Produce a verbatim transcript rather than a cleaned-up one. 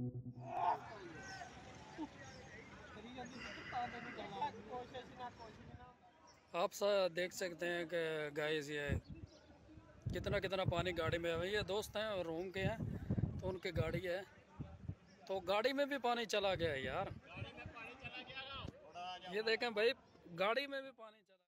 आप सा देख सकते हैं कि गाइस ये कितना कितना पानी गाड़ी में है। ये दोस्त हैं और रूम के हैं, तो उनकी गाड़ी है, तो गाड़ी में भी पानी चला गया है यार। ये देखें भाई, गाड़ी में भी पानी